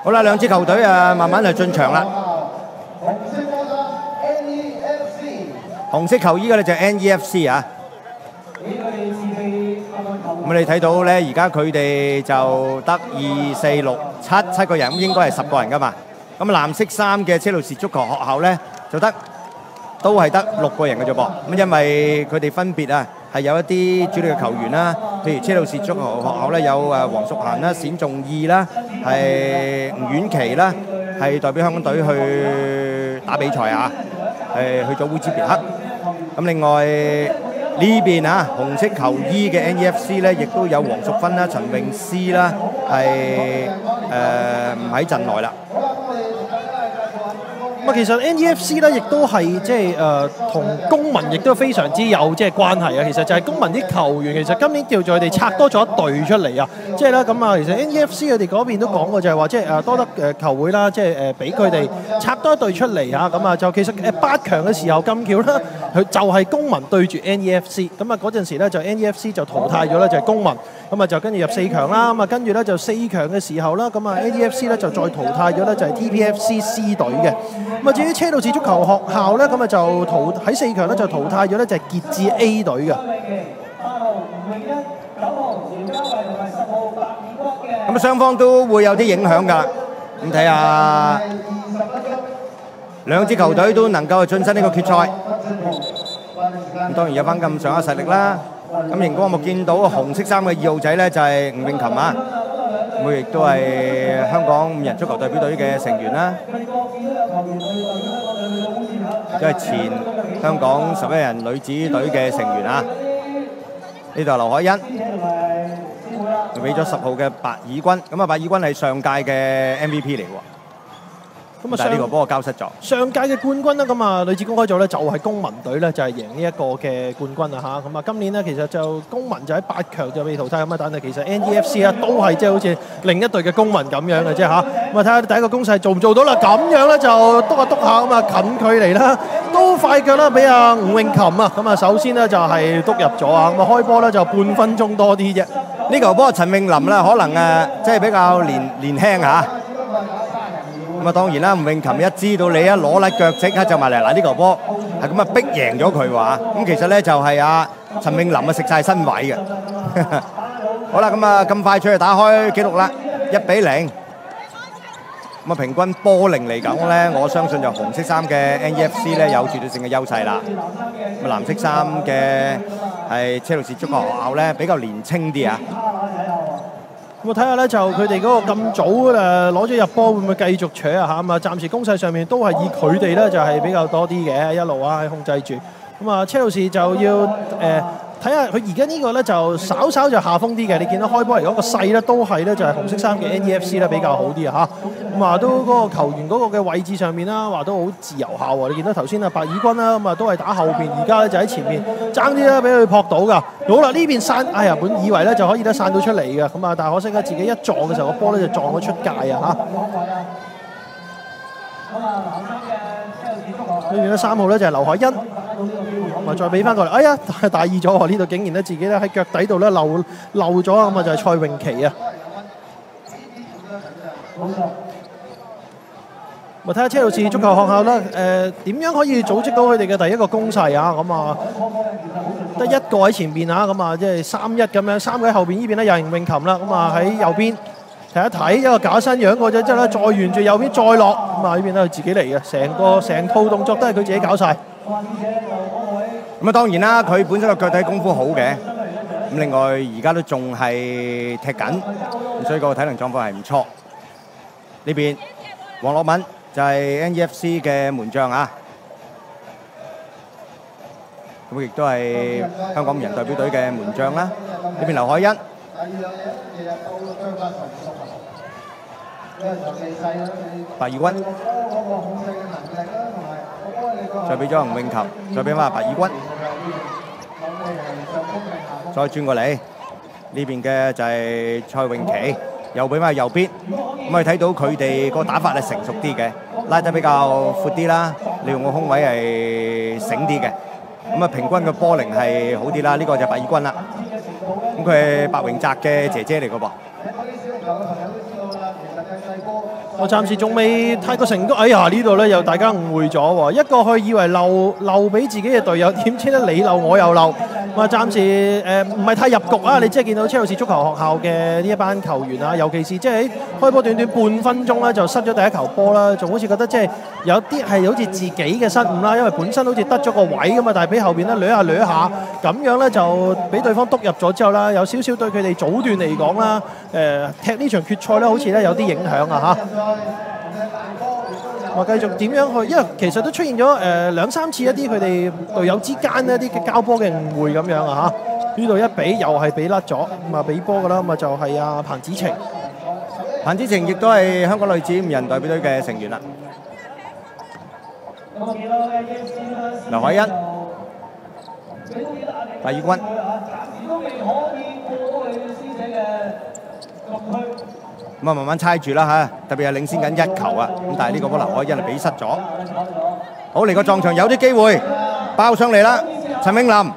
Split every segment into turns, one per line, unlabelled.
好啦，兩支球隊慢慢就進場啦。紅色球衣嘅咧就係 NEFC 啊。咁你睇到咧，而家佢哋就得2、4、6、7個人，咁應該係10個人噶嘛。咁藍色衫嘅車路士足球學校咧就都係得6個人嘅啫噃。咁因為佢哋分別係有一啲主力嘅球員啦，譬如車路士足球學校咧有黃淑嫻啦、冼仲義啦、係吳婉琪啦，係代表香港隊去打比賽啊，去咗烏茲別克。咁另外呢邊紅色球衣嘅 NEFC 咧，亦都有黃淑芬啦、陳詠詩啦，係唔喺陣內啦。
咁其實 NEFC 咧，亦都係即係同公民亦都非常之有即係關係啊。其實就係公民啲球員，其實今年叫做佢哋拆多咗一隊出嚟啊。即係啦，咁啊，其實 NEFC 佢哋嗰邊都講過就係話，即係多得球會啦，即係俾佢哋拆多一隊出嚟啊。咁啊，就其實8強嘅時候咁巧啦，佢就係公民對住 NEFC。咁啊嗰陣時咧就 NEFC 就淘汰咗咧就係公民。咁啊就跟住入4強啦。咁啊跟住咧就4強嘅時候啦，咁啊 NEFC 咧就再淘汰咗咧就係 TPFC C 隊嘅。咁啊，至於車路士足球學校咧，咁啊就喺4強咧就淘汰咗咧就係傑志 A 隊嘅。
咁雙方都會有啲影響㗎。咁睇下兩支球隊都能夠進身呢個決賽。咁當然有翻咁上下實力啦。咁熒光幕見到紅色衫嘅2號仔咧就係吳詠琴啊，佢亦都係香港5人足球代表隊嘅成員啦，亦都係前香港11人女子隊嘅成員啊。呢度係劉海欣，俾咗10號嘅白爾君。咁啊，白爾君係上屆嘅 MVP 嚟喎。但係呢個波交失咗。
上屆嘅冠軍啦，咁啊女子公開組咧就係公民隊咧就係贏呢一個嘅冠軍啊嚇。咁啊今年呢，其實就公民就喺8強就被淘汰咁啊，但係其實 NEFC 啊都係即係好似另一隊嘅公民咁樣嘅啫嚇。咁啊睇下第一個攻勢做唔做到啦？咁樣咧就篤下篤下咁啊近距離啦，都快腳啦俾阿吳詠琴啊。咁啊首先呢，就係篤入咗啊。咁啊開波咧就半分鐘多啲啫。
呢球波陳詠琳啦，可能即係比較年輕嚇。咁啊當然啦，吳詠琴一知道你一攞甩腳即刻就埋嚟，嗱呢球波係咁啊逼贏咗佢話。咁其實咧就係陳詠琳食晒身位嘅。好啦，咁啊咁快出去打開紀錄啦，1-0。咁啊平均波齡嚟講咧，我相信就紅色衫嘅 NEFC 咧有絕對性嘅優勢啦。咁藍色衫嘅係車路士足球學校咧比較年青啲啊。
咁睇下咧，就佢哋嗰個咁早攞咗入波，會唔會繼續扯啊嚇？咁啊，暫時攻勢上面都係以佢哋咧就係比較多啲嘅，一路控制住。咁啊，車路士就要睇下佢而家呢個咧就稍稍就下風啲嘅。你見到開波嚟講個勢咧都係咧就係紅色衫嘅 NEFC 咧比較好啲啊嚇。咁啊都嗰個球員嗰個嘅位置上面啦，話都好自由下喎。你見到頭先白爾君啦，咁啊都係打後邊，而家咧就喺前面爭啲咧俾佢撲到㗎。好啦，呢邊散，哎呀，本以為咧就可以咧散到出嚟嘅，咁啊但係可惜咧自己一撞嘅時候個波咧就撞咗出界啊嚇。呢邊咧3號咧就係劉海欣。咁啊，再俾翻過嚟，哎呀，大意咗喎！呢度竟然咧自己咧喺腳底度咧漏咗，咁啊就係蔡詠琪啊。咪睇下車路士足球學校啦，點樣可以組織到佢哋嘅第一個攻勢啊？咁啊，得一個喺前邊啊，咁啊即係3-1咁樣，3個喺後邊呢邊咧又係吳詠琴啦，咁啊喺右邊睇一睇一個假身樣過咗之後咧，再沿住右邊再落，咁啊呢邊都係自己嚟嘅，成套動作都係佢自己搞晒。
咁啊當然啦，佢本身個腳底功夫好嘅，咁另外而家都仲係踢緊，咁所以個體能狀況係唔錯。呢邊黃樂敏就係 NEFC 嘅門將啊，咁亦都係香港5人代表隊嘅門將啦。呢邊劉海欣，白爾君，再俾咗吳詠琴，再俾翻白爾君，再轉過嚟呢邊嘅就係蔡詠琪，又俾翻右邊。咁我哋睇到佢哋個打法係成熟啲嘅，拉得比較闊啲啦，利用個空位係醒啲嘅。咁啊平均嘅波齡係好啲啦，呢個就係白爾君啦。咁佢係白榮澤嘅姐姐嚟嘅噃。
我暫時仲未太過成功。哎呀，呢度咧又大家誤會咗喎，一個去以為漏俾自己嘅隊友，點知咧你漏我又漏。咁啊，暫時唔係太入局啊！你即係見到車路士足球學校嘅呢一班球員啊，尤其是即係喺開波短短半分鐘咧就失咗第一球波啦，仲好似覺得即係有啲係好似自己嘅失誤啦，因為本身好似得咗個位咁嘛，但係俾後邊咧掠下咁樣咧就俾對方篤入咗之後啦，有少少對佢哋早段嚟講啦，踢呢場決賽咧好似咧有啲影響啊嚇。話繼續點樣去？因為其實都出現咗兩三次一啲佢哋隊友之間一啲嘅交波嘅誤會咁樣啊嚇。呢度一比又係俾甩咗，咁啊俾波㗎啦，咁啊就係阿彭子晴。
彭子晴亦都係香港女子5人代表隊嘅成員啦。劉海欣、戴宇君。咁啊，慢慢猜住啦嚇，特別係領先緊1球啊！咁但係呢個波劉海欣係俾失咗。好嚟個撞牆有啲機會，爆上嚟啦！陳永林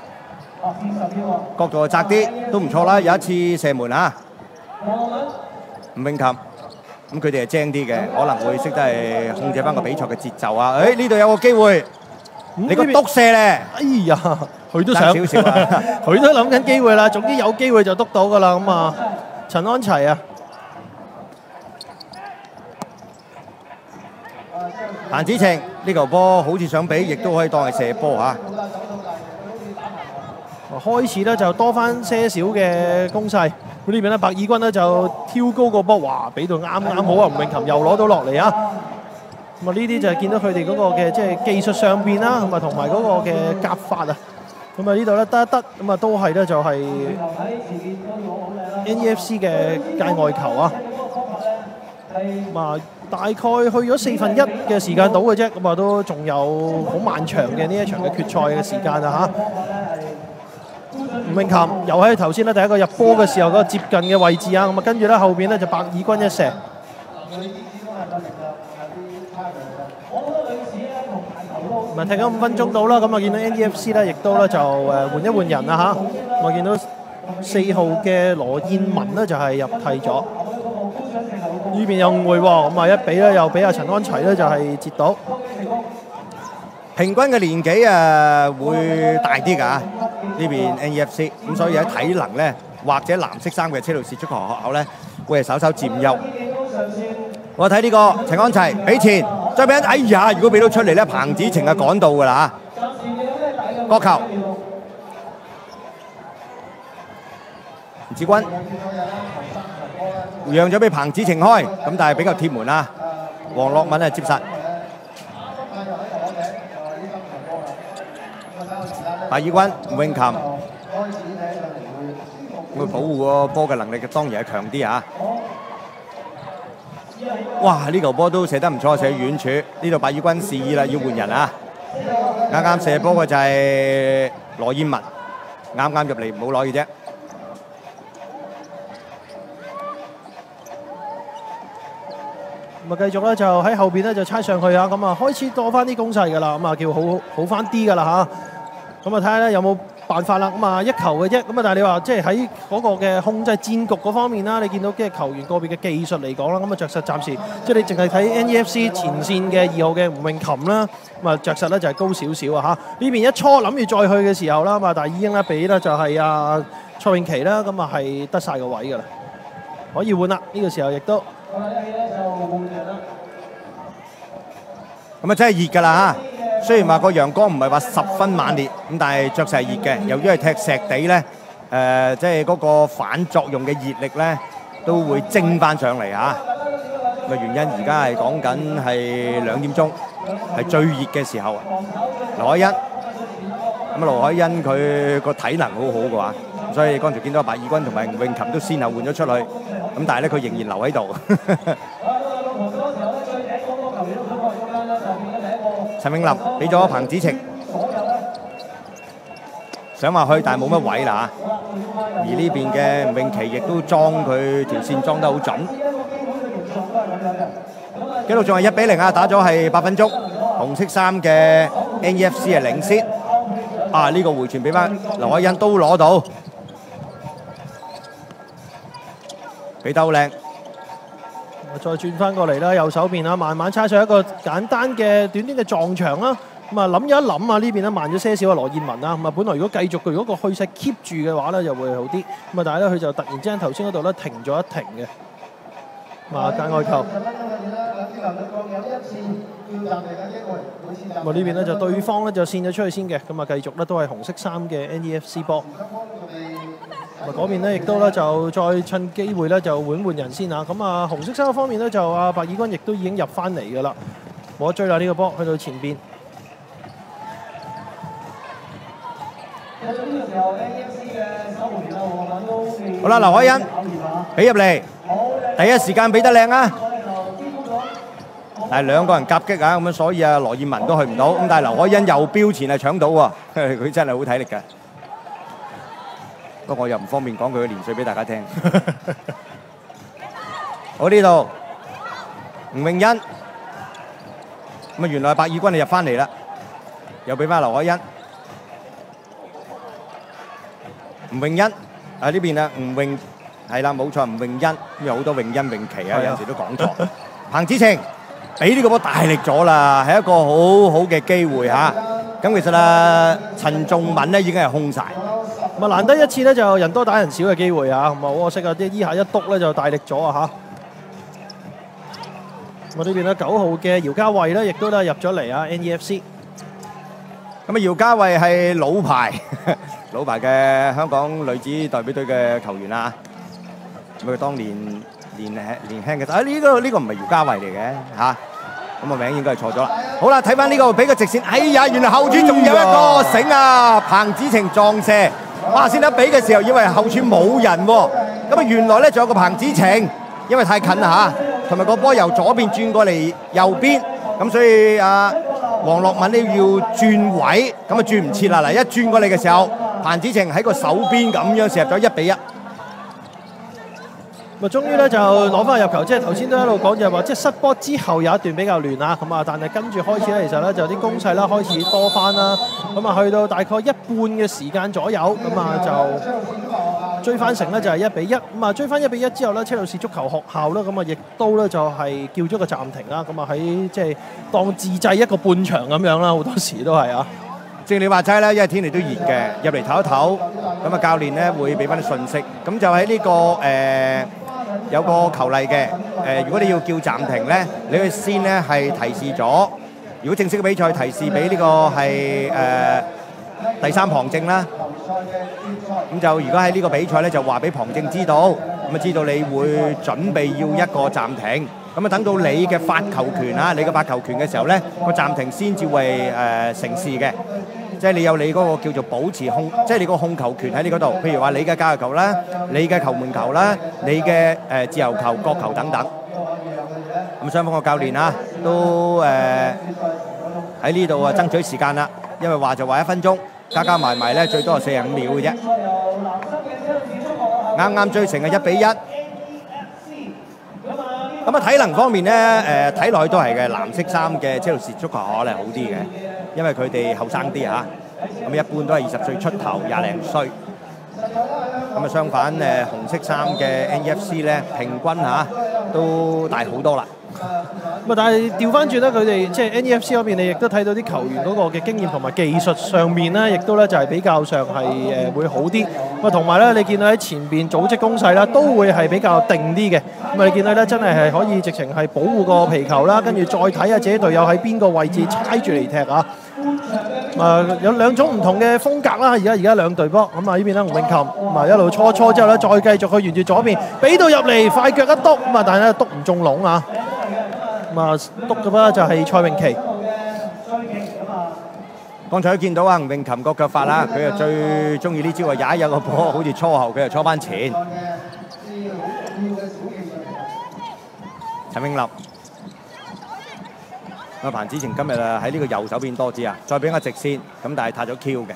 角度就窄啲，都唔錯啦，有一次射門啊！吳詠琴，咁佢哋係精啲嘅，可能會識得係控制翻個比賽嘅節奏啊！誒呢度有個機會，你個篤射咧！
哎呀，佢都想
少少啊，
佢都諗緊機會啦，總之有機會就篤到㗎啦。咁啊，陳安齊啊！
彭子晴呢球波好似想俾，亦都可以當係射波嚇。
開始咧就多翻些少嘅攻勢，咁呢邊咧白爾軍咧就挑高個波，哇！俾到啱好啊！吳詠琴又攞到落嚟啊！咁啊呢啲就係見到佢哋嗰個嘅即係技術上邊啦，咁啊同埋嗰個嘅夾法啊。咁啊呢度咧得一得，咁啊都係咧就係 NEFC 嘅界外球啊。咁啊大概去咗1/4嘅時間到嘅啫，咁啊都仲有好漫長嘅呢一場嘅決賽嘅時間啊嚇。吳詠琴又喺頭先咧第一個入波嘅時候嗰個接近嘅位置啊，咁啊跟住咧後邊咧就白爾軍一射。咁啊踢咗5分鐘到啦，咁啊見到 NEFC 咧亦都咧就換一換人啊嚇，我見到4號嘅羅燕文咧就係入替咗。呢邊有誤會喎，咁啊一比咧又俾阿陳安齊咧就係截到。
平均嘅年紀會大啲㗎，呢邊 NEFC，咁所以喺體能咧或者藍色衫嘅車路士足球學校咧會係稍稍佔優。我睇呢個陳安齊俾前，再俾哎呀！如果俾到出嚟咧，彭子晴啊趕到㗎啦嚇。角球，吳志軍讓咗俾彭子晴開，咁但係比較貼門啊。黃樂敏啊接實。白爾軍、吳詠琴，佢保護個波嘅能力當然係強啲啊！哇！呢球波都射得唔錯，射遠處。呢度白爾軍示意啦，要換人啊！啱啱射波嘅就係羅燕文，啱啱入嚟唔好耐嘅啫。
咁啊繼續咧就喺後邊咧就猜上去啊！咁啊開始多翻啲攻勢㗎啦，咁啊叫好翻啲㗎啦嚇。咁啊睇下咧有冇辦法啦。咁啊1球嘅啫。咁啊但係你話即係喺嗰個嘅控制戰局嗰方面啦，你見到嘅球員個別嘅技術嚟講啦，咁啊着實暫時即係你淨係睇 NEFC 前線嘅2號嘅吳詠琴啦，咁啊着實咧就係高少少啊嚇。呢邊一初諗住再去嘅時候啦，咁啊但係已經咧俾咧就係阿蔡永琪啦，咁啊係得晒個位㗎啦，可以換啦。呢個時候亦都
咁啊真係熱㗎啦嚇！雖然話個陽光唔係話十分猛烈，咁但係着實係熱嘅。由於係踢石地咧，即係嗰個反作用嘅熱力咧，都會蒸翻上嚟嚇。個原因而家係講緊係2點鐘，係最熱嘅時候。劉海欣，咁啊劉海欣佢個體能好好嘅話，所以剛才見到白爾軍同埋吳詠琴都先後換咗出去，咁但係咧佢仍然留喺度。陳永林俾咗彭子晴，想話去，但係冇乜位啦嚇。而呢邊嘅吳詠琪亦都裝佢條線裝得好準。紀錄仲係1比0啊！打咗係8分鐘，紅色衫嘅 NEFC 係領先。啊！呢個回傳俾翻劉海欣都攞到，俾得好靚。
再轉翻過嚟啦，右手邊啦，慢慢猜上一個簡單嘅短短嘅撞牆啦。咁啊諗咗一諗啊，呢邊咧慢咗些少啊，羅燕文啦。咁啊，本來如果繼續佢如果個趨勢 keep 住嘅話咧，就會好啲。咁啊，但係咧佢就突然之間頭先嗰度咧停咗一停嘅。咁啊，界外球。咁啊，呢邊咧就對方咧就跣咗出去先嘅。咁啊，繼續咧都係紅色衫嘅 NEFC 波。咁啊，嗰邊咧亦都咧就再趁機會咧就換人先啊。咁啊，紅色衫方面咧就阿白爾軍亦都已經入翻嚟㗎啦，冇得追啦呢個波，去到前邊。
好啦，劉海欣俾入嚟，第一時間俾得靚啊！但係兩個人夾擊啊，咁樣所以啊羅燕文都去唔到，咁但係劉海欣又標前係搶到喎，佢真係好體力㗎。不過我又唔方便講佢嘅年歲俾大家聽。好，呢度吳詠欣，咁啊原來白爾軍就入翻嚟啦，又俾翻劉海欣。吳詠欣啊呢邊啊，吳詠係啦，冇錯，吳詠欣，有好多詠欣詠琪啊，有時都講錯。彭子晴俾呢個波大力咗啦，係一個好好嘅機會嚇。咁其實啊，陳仲敏咧已經係空曬。
咁啊難得一次咧就人多打人少嘅機會啊，咁啊好可惜啊，啲依下一篤咧就大力咗啊嚇。咁啊呢邊咧9號嘅姚嘉慧咧，亦都咧入咗嚟啊 NEFC。
咁啊姚嘉慧係老牌嘅香港女子代表隊嘅球員啊。咁佢當年年輕嘅，呢個唔係姚嘉慧嚟嘅嚇。咁個名應該係錯咗啦。好啦，睇翻呢個俾個直線，哎呀，原來後柱仲有一個繩啊！彭子晴撞射，哇！先得比嘅時候以為後柱冇人喎，咁啊原來咧仲有個彭子晴，因為太近啦嚇，同埋個波由左邊轉過嚟右邊，咁所以黃樂敏呢要轉位，咁啊轉唔切啦！嗱，一轉過嚟嘅時候，彭子晴喺個手邊咁樣射入咗1-1。
咁啊，終於咧就攞翻入球，即係頭先都一路講就係話，即係失波之後有一段比較亂啊，咁啊，但係跟住開始咧，其實咧就啲攻勢啦開始多翻啦，咁啊去到大概一半嘅時間左右，咁啊就追翻成咧就係1-1，咁啊追翻1-1之後咧，車路士足球學校咧，咁啊亦都咧就係叫咗個暫停啦，咁啊喺即係當自製一個半場咁樣啦，好多時都係啊。
正你話齋啦，因為天氣都熱嘅，入嚟唞一唞，咁啊教練咧會俾翻啲信息，咁就喺呢個有個球例嘅，如果你要叫暫停咧，你去先咧係提示咗，如果正式嘅比賽提示俾呢個係第三旁證啦，咁就如果喺呢個比賽咧就話俾旁證知道，咁啊知道你會準備要一個暫停，咁啊等到你嘅發球權啊，你嘅發球權嘅時候咧，個暫停先至會成事嘅。即係你有你嗰個叫做保持控，即係你個控球權喺你嗰度。譬如話你嘅界外球啦，你嘅球門球啦，你嘅自由球、角球等等。咁雙方個教練啊，都喺呢度啊爭取時間啦，因為話就話1分鐘，加埋埋咧最多係45秒嘅啫。啱啱追成係1-1。咁啊體能方面咧，睇落去都係嘅，藍色衫嘅車路士足球可能好啲嘅。因為佢哋後生啲嚇，咁一般都係20歲出頭，20零歲。咁啊相反紅色衫嘅 NEFC 咧，平均嚇都大好多啦。
咁啊，但係調翻轉咧，佢哋即係 NEFC 嗰邊，你亦都睇到啲球員嗰個嘅經驗同埋技術上面咧，亦都咧就係比較上係會好啲。咁啊，同埋咧，你見到喺前邊組織攻勢啦，都會係比較定啲嘅。咁啊，你見到咧，真係可以直情係保護個皮球啦，跟住再睇下自己隊友喺邊個位置猜住嚟踢啊！有兩種唔同嘅風格啦，而家兩隊波，咁啊呢邊咧吳詠琴，咁啊一路搓之後咧，再繼續去沿住左邊，俾到入嚟，快腳一篤，咁啊但係咧篤唔中籠啊，咁啊篤嘅咧就係蔡詠琪。
剛才都見到啊，吳詠琴個腳法啦，佢就最中意呢招啊，踩有個波，好似搓後，佢就搓翻前。陳詠琳。彭子晴今日啊喺呢個右手邊多啲啊，再俾個直線，咁但係撻咗 Q 嘅。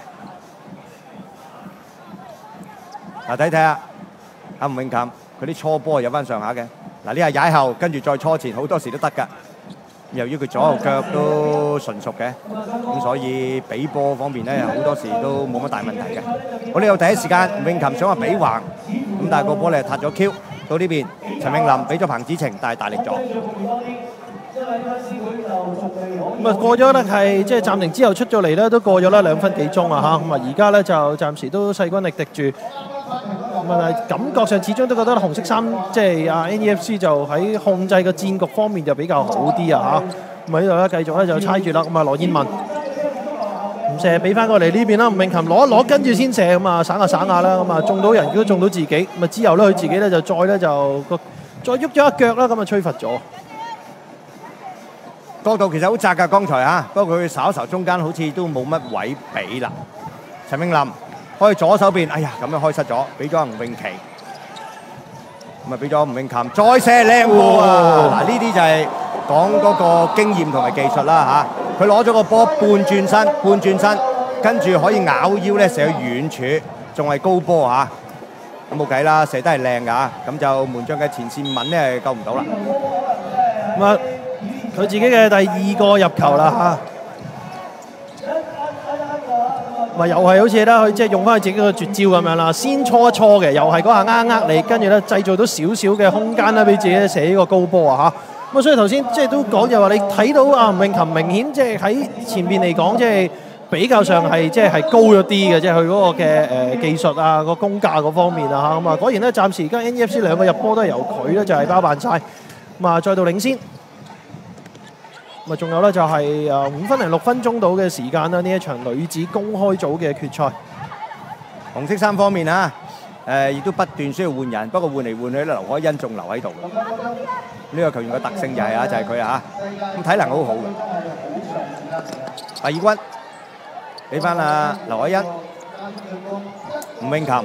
嗱睇睇下，阿吳詠琴佢啲搓波有翻上下嘅。嗱呢下踩後，跟住再搓前，好多時都得㗎。由於佢左右腳都純熟嘅，咁所以比波方面咧好多時都冇乜大問題嘅。好呢度第一時間吳詠琴想話比橫，咁但係個波咧撻咗 Q。 到呢邊，陳永林俾咗彭子晴，但係大力咗。
咁啊過咗咧係即係暫停之後出咗嚟咧，都過咗啦2分幾鐘啊嚇。咁啊而家咧就暫時都勢均力敵住。咁啊感覺上始終都覺得紅色衫即係NEFC 就喺控制個戰局方面就比較好啲啊嚇。咁啊呢度咧繼續咧就猜住啦。咁啊羅燕文唔射俾翻過嚟呢邊啦，吳詠琴攞一攞跟住先射，咁啊省下啦。咁啊中到人亦都中到自己。咁啊之後咧佢自己咧就再喐咗一腳啦，咁啊吹罰咗。
角度其實好窄㗎，剛才啊，不過佢稍中間好似都冇乜位俾啦。陳永林開左手邊，哎呀咁樣開失咗，俾咗吳詠琪，咁啊俾咗吳詠琴，再射靚喎！嗱呢啲就係講嗰個經驗同埋技術啦嚇。佢攞咗個波半轉身，跟住可以咬腰咧射去遠處，仲係高波嚇。咁冇計啦，射得係靚㗎，咁就門將嘅前線敏咧救唔到啦。
咁啊佢自己嘅第2個入球啦嚇，咪又係好似咧，佢即係用翻佢自己個絕招咁樣啦，先搓一搓嘅，又係嗰下你，跟住咧製造到少少嘅空間咧，俾自己射呢個高波啊嚇。咁所以頭先即係都講就話你睇到吳詠琴明顯即係喺前邊嚟講，即係比較上係即係高咗啲嘅，即係佢嗰個嘅技術啊、個功架嗰方面啊嚇。咁啊果然咧，暫時而家 NEFC 2個入波都係由佢咧就係包辦晒。咁啊再度領先。咁啊，仲有咧就係5分零6分鐘到嘅時間啦，呢一場女子公開組嘅決賽。
紅色衫方面啊，亦都不斷需要換人，不過換嚟換去咧，劉凱欣仲留喺度。呢個球員嘅特性就係就係佢啊，咁體能好好嘅。第二軍俾翻劉凱欣，吳詠琴。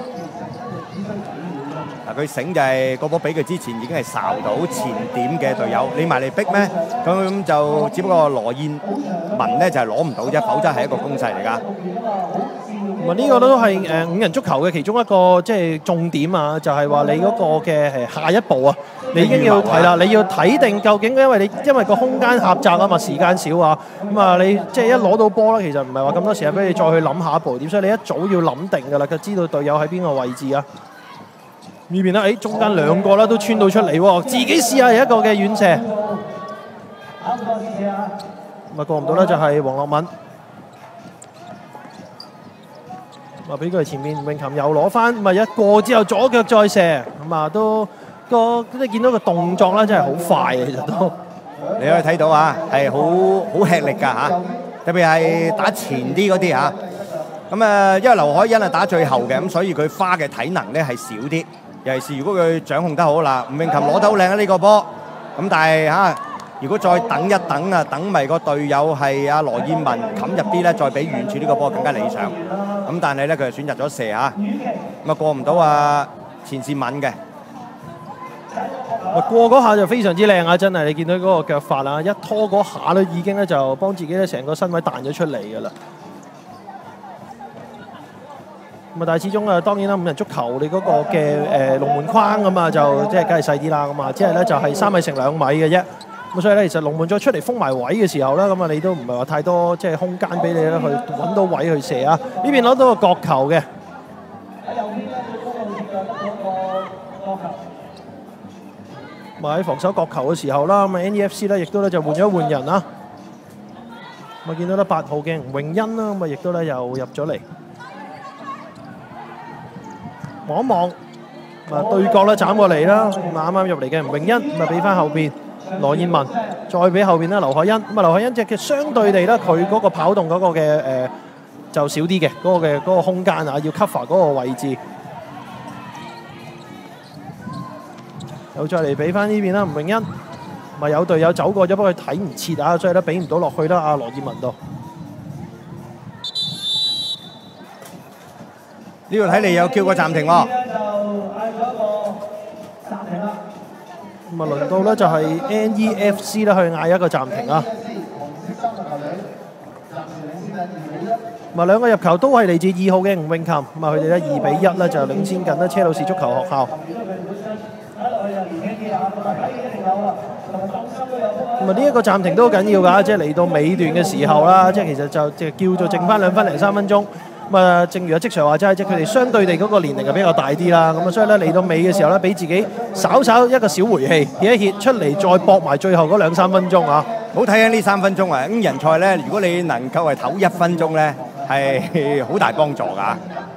嗱佢醒就係個波俾佢之前已經係哨到前點嘅隊友，你埋嚟逼咩？咁就只不過羅燕文咧就係攞唔到啫，否則係一個攻勢嚟㗎。
呢個都係5人足球嘅其中一個即係重點啊，就係話你嗰個嘅下一步啊，你已經要睇啦，你要睇定究竟因為個空間狹窄啊嘛，時間少啊，咁啊你即係一攞到波咧，其實唔係話咁多時間俾你再去諗下一步點，所以你一早要諗定㗎啦，佢知道隊友喺邊個位置啊。呢邊咧，中間2個啦都穿到出嚟喎，自己試下一個嘅遠射，咁啊過唔到咧就係黃樂敏，咁啊俾佢前面詠琴又攞翻，咁啊一過之後左腳再射，咁啊都你見到個動作咧真係好快嘅，其實都
你可以睇到啊，係好吃力㗎嚇，特別係打前啲嗰啲嚇。咁啊，因為劉凱欣係打最後嘅，咁所以佢花嘅體能咧係少啲。尤其是如果佢掌控得好啦，吳詠琴攞得好靚啊呢個波，咁但係如果再等一等啊，等埋個隊友係羅燕文冚入啲咧，再俾遠處呢個波更加理想。咁但係咧佢係選擇咗射嚇，咁啊過唔到前線敏嘅。
過嗰下就非常之靚啊！真係你見到嗰個腳法啊，一拖嗰下咧已經咧就幫自己咧成個身位彈咗出嚟㗎啦。咁但係始終當然啦，5人足球你嗰個嘅龍門框咁啊，就即係梗係細啲啦。咁啊，只係咧就係3米乘2米嘅啫。咁所以咧，其實龍門再出嚟封埋位嘅時候咧，咁啊你都唔係話太多即係空間俾你咧去揾到位去射啊。呢邊攞到個角球嘅。咁喺防守角球嘅時候啦，咁啊 NEFC 咧亦都咧就換人啦。咁啊見到咧8號嘅吳詠欣啦，咁啊亦都咧又入咗嚟。望一望，對角咧斬過嚟啦，咁啱啱入嚟嘅吳詠欣，咁啊俾翻後邊羅燕文，再俾後邊咧劉凱欣，咁啊劉凱欣嘅相對地咧，佢嗰個跑動嗰個嘅就少啲嘅，嗰個空間啊，要 cover 嗰個位置，又再嚟俾翻呢邊啦，吳詠欣，咪有隊友走過咗，不過佢睇唔切啊，所以咧俾唔到落去啦，阿羅燕文度。
呢度睇嚟有叫個暫停喎。
咁啊，輪到咧就係 NEFC 啦，去嗌一個暫停啊。咁啊，2個入球都係嚟自2號嘅吳詠琴，咁啊，佢哋咧2-1咧就領先緊啦車路士足球學校。咁啊，呢一個暫停都好緊要㗎，即係嚟到尾段嘅時候啦，即係其實就叫做剩翻2分零3分鐘。咁咁啊，正如阿積 Sir 話齋，即係佢哋相對地嗰個年齡係比較大啲啦。咁啊，所以咧嚟到尾嘅時候咧，俾自己稍一個小回氣，歇一歇出嚟，再搏埋最後嗰2-3分鐘啊！
好睇緊呢3分鐘啊！咁人賽咧，如果你能夠係唞1分鐘咧，係好大幫助㗎。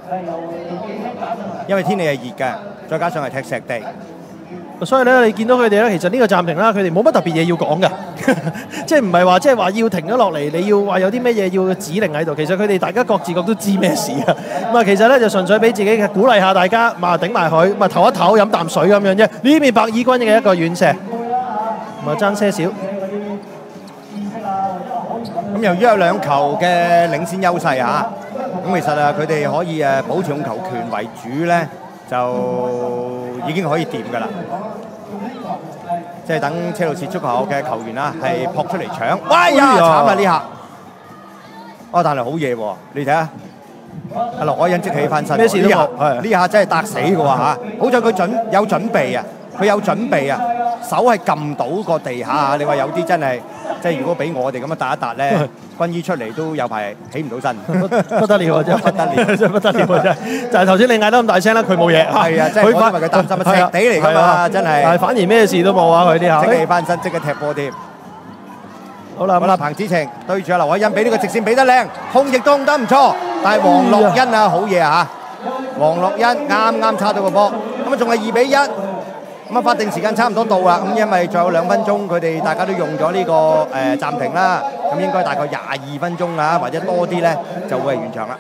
因為天氣係熱嘅，再加上係踢石地。
所以咧，你見到佢哋咧，其實呢個暫停啦，佢哋冇乜特別嘢要講嘅，即係唔係話要停咗落嚟，你要話有啲咩嘢要指令喺度。其實佢哋大家各自都知咩事啊。咁啊，其實咧就純粹俾自己嘅鼓勵下大家，嘛頂埋佢，咪唞一唞飲啖水咁樣啫。呢邊白衣軍嘅一個遠射，咁啊爭些少。
咁由於有2球嘅領先優勢啊，咁其實啊佢哋可以保持控球權為主咧，就已經可以掂㗎啦。即係等車路士足球嘅球員啦，係撲出嚟搶。哎呀，慘啊呢下！但係好嘢喎，你睇下，阿羅海恩即起翻身。
咩事都冇。
呢下真係揼死嘅喎嚇！好在佢有準備啊，佢有準備啊，手係撳到個地下啊！你話有啲真係，即係如果俾我哋咁樣揼一揼咧，軍醫出嚟都有排起唔到身。
不得了啊！真係不得了，真係不得了啊！真係就係頭先你嗌得咁大聲啦，佢冇嘢。
係啊，即係因為佢擔心赤地嚟㗎嘛，真係。
但係反而咩事都冇啊！佢啲下。
即起翻身，即刻踢波添。
好啦，
彭子晴對住阿劉偉欣，俾呢個直線俾得靚，控亦都控得唔錯。但係黃樂欣啊，好嘢啊嚇！黃樂欣啱叉到個波，咁啊仲係2-1。咁啊法定時間差唔多到啦，咁因為仲有2分鐘，佢哋大家都用咗呢個暫停啦，咁應該大概22分鐘啊，或者多啲咧，就會係完場啦。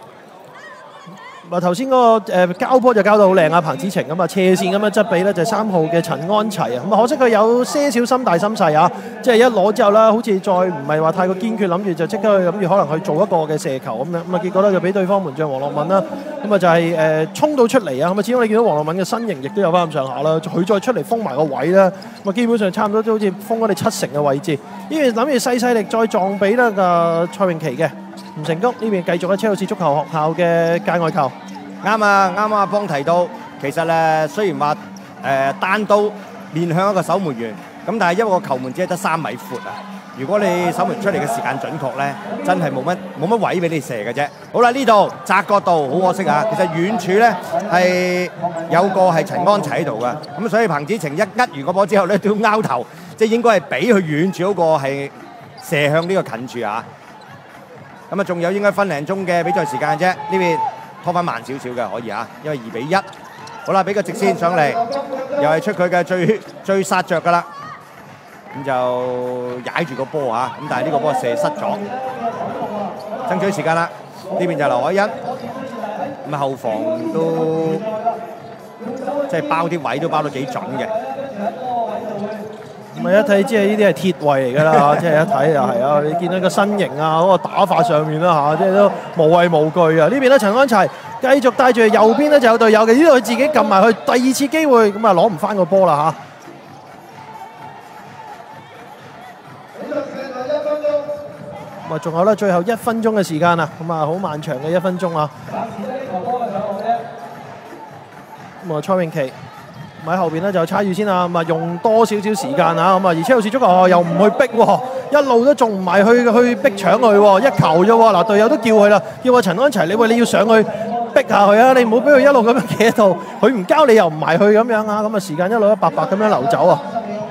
頭先嗰個交波就交得好靚啊，彭子晴咁啊斜線咁樣側俾咧就係3號嘅陳安齊啊，咁啊可惜佢有些少心大心細啊，即係一攞之後啦，好似再唔係話太過堅決，諗住就即刻去諗住可能去做一個嘅射球咁樣，咁啊結果咧就俾對方門將黃樂敏啦，咁啊就係衝到出嚟啊，咁啊始終你見到黃樂敏嘅身形亦都有翻咁上下啦，佢再出嚟封埋個位啦，咁啊基本上差唔多都好似封咗你70%嘅位置，呢邊諗住細力再撞俾咧個蔡詠琪嘅。唔成功，呢邊繼續喺車路士足球學校嘅界外球。
啱啊，邦提到，其實雖然話單刀面向一個守門員，咁但係因為個球門只係得3米闊啊，如果你守門出嚟嘅時間準確咧，真係冇乜位俾你射嘅啫。好啦，呢度窄角度，好可惜啊！其實遠處咧係有個係陳安齊喺度噶，咁所以彭子晴一握完個波之後咧，都拗頭，即係應該係俾佢遠處嗰個係射向呢個近處啊。咁啊，仲有應該分零鐘嘅比賽時間啫，呢邊拖翻慢少少嘅可以啊，因為2-1。好啦，俾個直線上嚟，又係出佢嘅最殺着噶啦，咁就踩住個波啊，咁但係呢個波射失咗，爭取時間啦。呢邊就劉海欣，咁啊後防都即係包啲位都包得幾準嘅。
咪一睇知係呢啲係鐵衛嚟㗎啦嚇，即係一睇就係啊！你見到個身形啊，嗰個打法上面啦嚇，即係都無畏無懼啊！呢邊咧陳安齊繼續帶住右邊咧就有隊友嘅，呢度佢自己撳埋去第2次機會，咁啊攞唔翻個波啦嚇。咁啊仲有咧最後1分鐘嘅時間啊，咁啊好漫長嘅1分鐘啊。咁啊蔡詠琪。喺後邊咧就參與先啦，咁啊用多少少時間啊，咁啊而車路士足球又唔去逼喎，一路都仲唔係去逼搶佢喎，一球啫喎，嗱隊友都叫佢啦，叫阿陳安齊你要上去逼下佢啊，你唔好俾佢一路咁樣企喺度，佢唔交你又唔埋去咁樣啊，咁啊時間一路白白咁樣流走啊，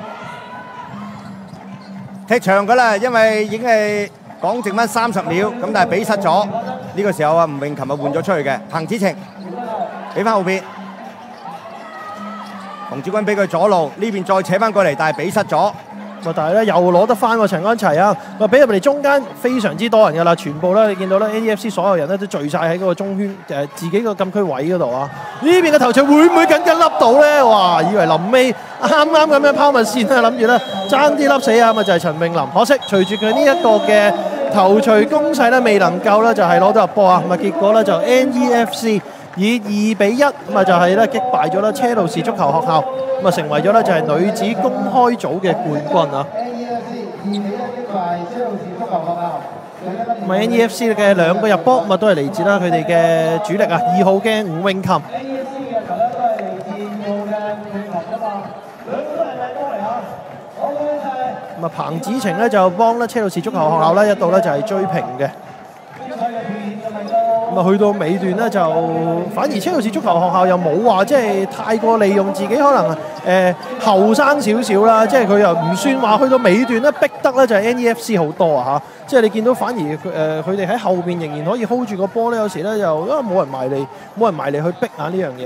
踢長㗎啦，因為已經係講剩翻30秒，咁但係比失咗，呢個時候啊吳詠琴啊換咗出去嘅，彭子晴俾翻後邊。洪志軍俾佢左路，呢邊再扯翻過嚟，但係比失咗。
但係咧又攞得翻喎陳安齊啊！話俾入嚟中間非常之多人㗎啦，全部咧你見到咧 NEFC 所有人咧都聚晒喺嗰個中圈自己個禁區位嗰度啊！呢邊嘅頭槌會唔會緊笠到咧？哇！以為臨尾啱啱咁樣拋物線啊，諗住咧爭啲笠死啊！咪就係陳詠琳，可惜隨住佢呢一個嘅頭槌攻勢咧未能夠咧就係攞到入波啊！咁啊結果咧就 NEFC。以2-1咁啊就係咧擊敗咗咧車路士足球學校，咁啊成為咗咧就係女子公開組嘅冠軍啊！咁啊 NEFC 嘅2個入波，咁啊都係嚟自啦佢哋嘅主力啊，2號嘅吳詠琴。咁啊彭子晴咧就幫咧車路士足球學校咧一度咧就係追平嘅。 咁啊去到尾段咧就反而車路士足球學校又冇話即係太過利用自己可能後生少少啦，即係佢又唔算話去到尾段咧逼得咧就係 NEFC 好多啊嚇，即係你見到反而佢哋喺後邊仍然可以 hold 住個波咧，有時咧又冇人埋嚟去逼下呢樣嘢。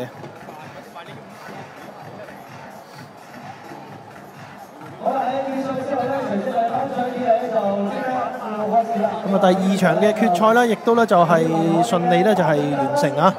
咁啊，第二場嘅決賽咧，亦都咧就係順利咧就係完成啊！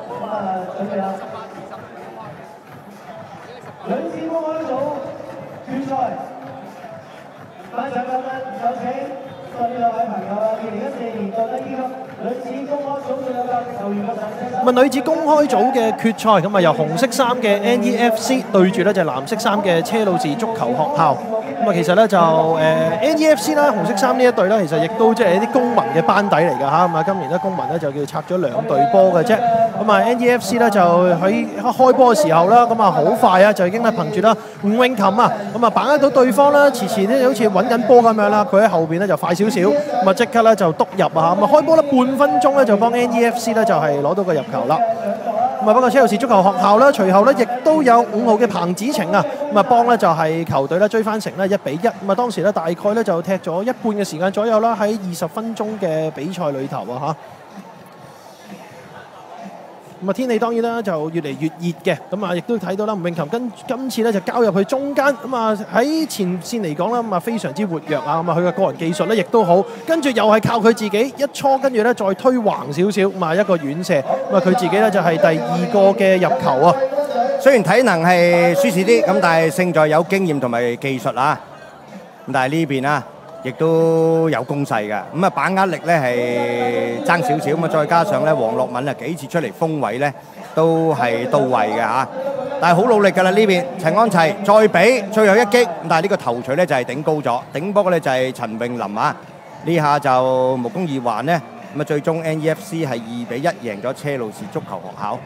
女子公開組決賽，班長有請各位朋友啊！2014年度呢女子公開組嘅球員嘅陣式。咁啊，女子公開組嘅決賽，咁啊由紅色衫嘅 NEFC 對住咧就係藍色衫嘅車路士足球學校。咁啊，其實咧就NEFC 啦，紅色衫呢一隊咧，其實亦都即係一啲公民嘅班底嚟㗎嚇。咁啊，今年咧公民咧就叫拆咗2隊波嘅啫。咁啊 NEFC 咧就喺開波嘅時候啦，咁啊好快啊就已經咧憑住啦吳永琴啊，咁啊把握到對方啦，遲遲咧好似揾緊波咁樣啦，佢喺後邊咧就快少少，咁啊即刻咧就篤入啊，咁啊開波咧半分鐘咧就幫 NEFC 咧就係攞到個入球啦。咁啊，不過車路士足球學校咧，隨後咧亦都有5號嘅彭子晴啊，咁啊幫咧就係球隊咧追翻成咧1-1。咁啊當時咧大概咧就踢咗一半嘅時間左右啦，喺20分鐘嘅比賽裏頭啊嚇。咁啊天氣當然啦就越嚟越熱嘅，咁啊亦都睇到啦，吳永琴今次咧就交入去中間，咁啊喺前線嚟講啦，咁啊非常之活躍啊，咁啊佢嘅個人技術咧亦都好，跟住又係靠佢自己一搓，跟住咧再推橫少少，咁啊一個遠射，咁啊佢自己咧就係第2個嘅入球啊。
雖然體能係輸蝕啲，咁但係勝在有經驗同埋技術啊。咁但係呢邊啊，亦都有攻勢嘅，咁啊把握力咧係爭少少，咁啊再加上咧黃樂敏啊幾次出嚟封位咧都係到位嘅嚇，但係好努力㗎啦呢邊陳安齊再俾最後一擊，咁但係呢個頭槌咧就係頂高咗，頂波咧就係陳詠琳啊，呢下就無功而還咧，咁啊最終 NEFC 係2-1贏咗車路士足球學校。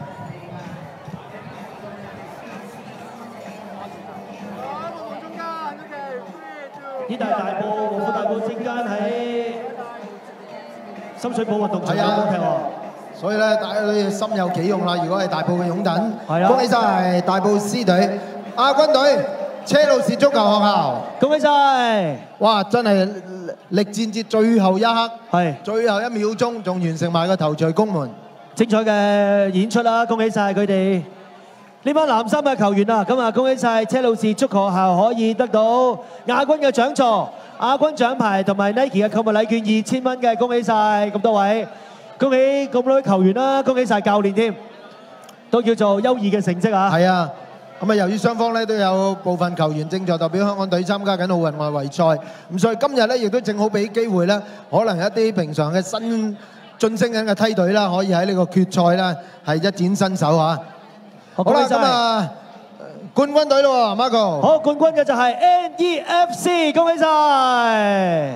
呢大埔和富大埔之間喺深水埗運動場有公踢喎，
所以咧大家都要心有己用啦。如果係大埔嘅擁躉，恭喜晒大埔 C 隊亞軍隊車路士足球學校，
恭喜晒！
哇，真係力戰至最後一刻，
係
最後1秒鐘仲完成埋個頭槌攻門，
精彩嘅演出啦！恭喜晒佢哋呢班藍衫嘅球員啊！咁啊，恭喜晒車路士足球學校可以得到亞軍嘅獎座、亞軍獎牌同埋 Nike 嘅購物禮券2000蚊嘅，恭喜晒咁多位，恭喜咁多位球員啦，恭喜晒教練添，都叫做優異嘅成績啊！
係啊，咁啊由於雙方咧都有部分球員正在代表香港隊參加緊奧運外圍賽，咁所以今日咧亦都正好俾機會咧，可能一啲平常嘅新晉升緊嘅梯隊啦，可以喺呢個決賽啦係一展身手嚇。好啦，咁啊，冠軍隊咯喎 ，Marco。
好，冠軍嘅就係 NEFC，恭喜晒！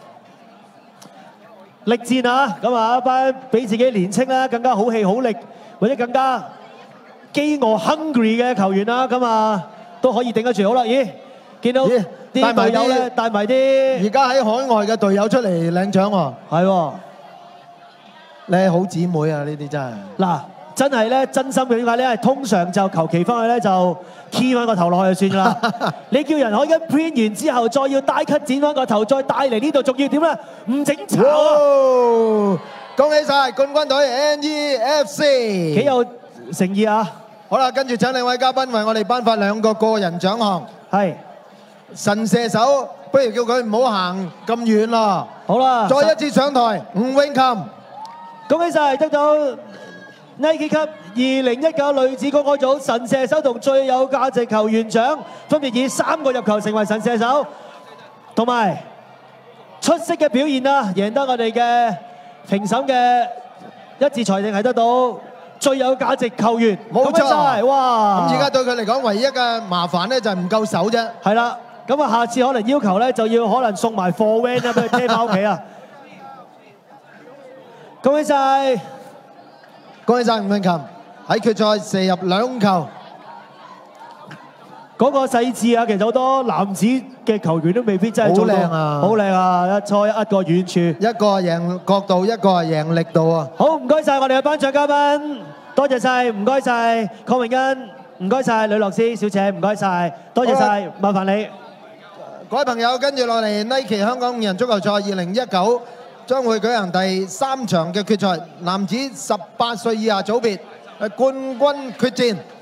力戰啊！咁啊，一班比自己年青啦，更加好氣好力，或者更加飢餓 hungry 嘅球員啦，咁啊都可以頂得住。好啦，咦，見到啲隊友咧帶埋啲
而家喺海外嘅隊友出嚟領獎喎。
係喎，
你係好姊妹啊！呢啲真係。
嗱。真係咧，真心嘅點解咧？通常就求其翻去咧就 key 翻個頭落去就算啦。你叫人可以 print 完之後，再要 die cut 剪翻個頭，再帶嚟呢度，仲要點咧？唔整醜啊！
恭喜晒冠軍隊 NEFC，
幾有誠意啊！
好啦，跟住請2位嘉賓為我哋頒發2個個人獎項。
係
神射手，不如叫佢唔好行咁遠咯。
好啦，
再一次上台，吳永琴，
恭喜晒得到 Nike 級2019女子公開組神射手同最有價值球員獎，分別以3個入球成為神射手，同埋出色嘅表現啦，贏得我哋嘅評審嘅一致裁定係得到最有價值球員。
冇錯，
哇！
咁而家對佢嚟講，唯一嘅麻煩咧就係唔夠手啫。
係啦，咁啊，下次可能要求咧就要可能送埋貨 van 啊，俾佢車翻屋企啊！恭喜晒！
恭喜晒吳永琴喺決賽射入2球。
嗰個細緻啊，其實好多男子嘅球員都未必真係做到
好靚啊
好靚啊！一初一個遠處，
一個係贏角度，一個係贏力度啊！
好唔該晒我哋嘅頒獎嘉賓，多謝晒，唔該晒鄺榮恩，唔該晒呂樂詩小姐，唔該晒，多謝晒，麻煩你。
各位朋友，跟住落嚟 Nike 香港五人足球賽2019將會舉行第3場嘅決賽，男子18歲以下組別冠軍決戰。